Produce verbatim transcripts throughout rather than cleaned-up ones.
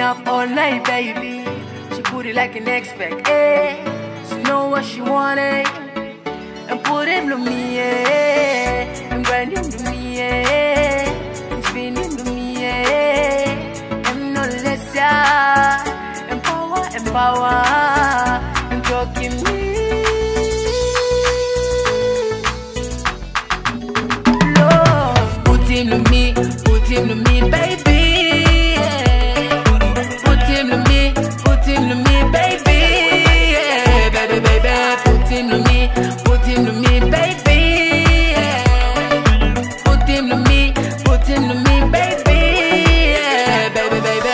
up all night, baby. She put it like an expect, eh? She know what she wanted. And put him to me, yeah. And grind him to me, yeah. And spin him to me, yeah. And no less, yeah. And power, and power. And talking me. Love, put him to me, put him to me, baby. Yeah. Put him to me, put him to me, baby. Yeah, baby, baby, put him to me. Put him to me, baby. Yeah. Put him to me, put him to me, baby. Yeah, baby, baby.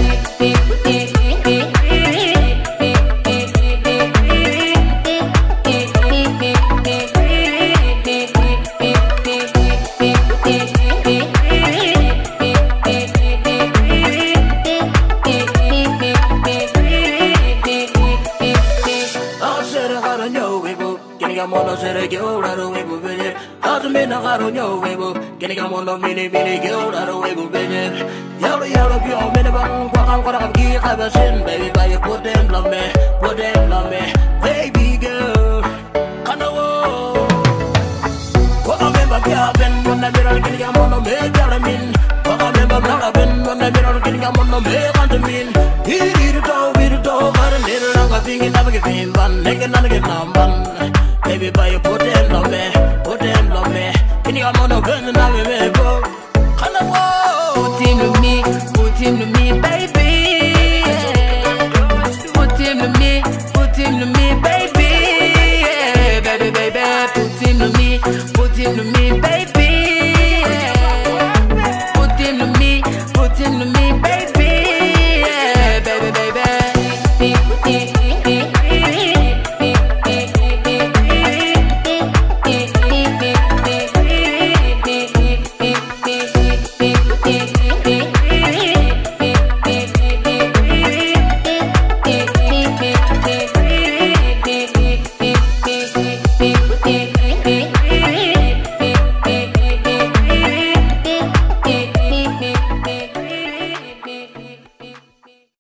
I'm on a set of girl, I don't wait for it. How's the minute I don't know, baby? Getting I'm on a mini, mini girl, I don't wait for it. Yellow, yellow, pure minimum, what I'm gonna give, I've a sin, baby, but you put them love me, put them love me, baby girl. Kind of whoa. What I remember, Gavin, when I mirror getting I'm on a make, I mean. What I remember, Gavin, when I mirror getting I'm on a make, I mean. He did it all, we did it all, but a little longer thing, and never give him one, naked, none of it, one. Baby, but you put them love me, put them love me. Can you come on the gun and have me, bro? Kind of whoa. Put him to me, put him to me, baby. Yeah. Put him to me, put him to me, baby. Yeah, baby, baby, put him to me, put him to me, baby. Yeah. Put him to me, put him to me, baby.